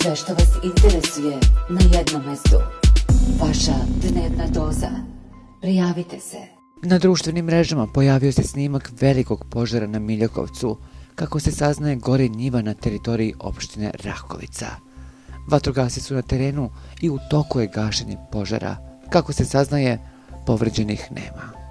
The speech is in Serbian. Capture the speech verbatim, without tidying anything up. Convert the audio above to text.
Sve što vas interesuje na jednom mestu. Vaša dnevna doza. Prijavite se. Na društvenim mrežama pojavio se snimak velikog požara na Miljakovcu. Kako se saznaje, gori njiva na teritoriji opštine Rakovica. Vatrogasci su na terenu i u toku je gašenje požara. Kako se saznaje, povređenih nema.